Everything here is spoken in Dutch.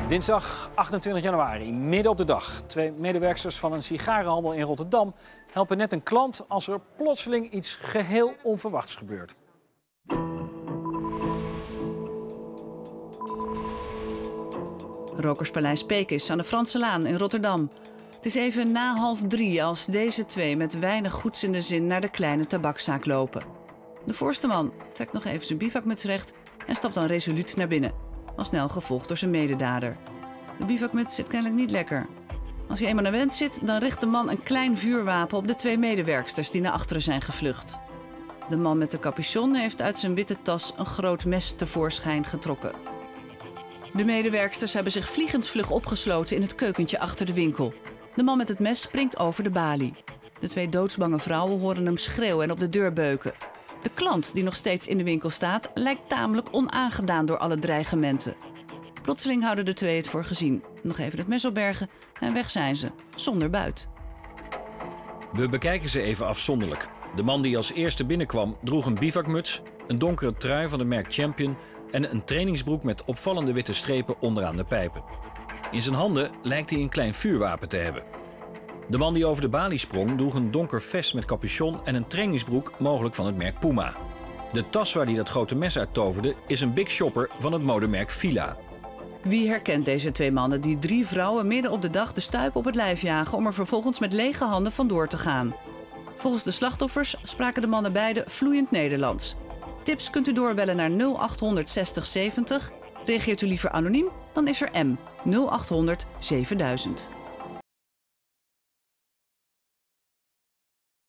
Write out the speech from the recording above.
Dinsdag 28 januari, midden op de dag. 2 medewerksters van een sigarenhandel in Rotterdam helpen net een klant als er plotseling iets geheel onverwachts gebeurt. Rokerspaleis Pekes aan de Franse Laan in Rotterdam. Het is even na 2:30 als deze twee met weinig goeds in de zin naar de kleine tabakszaak lopen. De voorste man trekt nog even zijn bivakmuts recht en stapt dan resoluut naar binnen. Al snel gevolgd door zijn mededader. De bivakmuts zit kennelijk niet lekker. Als hij eenmaal naar wens zit, dan richt de man een klein vuurwapen op de 2 medewerksters die naar achteren zijn gevlucht. De man met de capuchon heeft uit zijn witte tas een groot mes tevoorschijn getrokken. De medewerksters hebben zich vliegensvlug opgesloten in het keukentje achter de winkel. De man met het mes springt over de balie. De 2 doodsbange vrouwen horen hem schreeuwen en op de deur beuken. De klant, die nog steeds in de winkel staat, lijkt tamelijk onaangedaan door alle dreigementen. Plotseling houden de 2 het voor gezien. Nog even het mes opbergen en weg zijn ze, zonder buit. We bekijken ze even afzonderlijk. De man die als eerste binnenkwam droeg een bivakmuts, een donkere trui van het merk Champion en een trainingsbroek met opvallende witte strepen onderaan de pijpen. In zijn handen lijkt hij een klein vuurwapen te hebben. De man die over de balie sprong droeg een donker vest met capuchon en een trainingsbroek, mogelijk van het merk Puma. De tas waar hij dat grote mes uit toverde is een Big Shopper van het modemerk Fila. Wie herkent deze 2 mannen die 3 vrouwen midden op de dag de stuip op het lijf jagen om er vervolgens met lege handen vandoor te gaan? Volgens de slachtoffers spraken de mannen beide vloeiend Nederlands. Tips kunt u doorbellen naar 0800 60 70. Reageert u liever anoniem, dan is er M 0800 7000.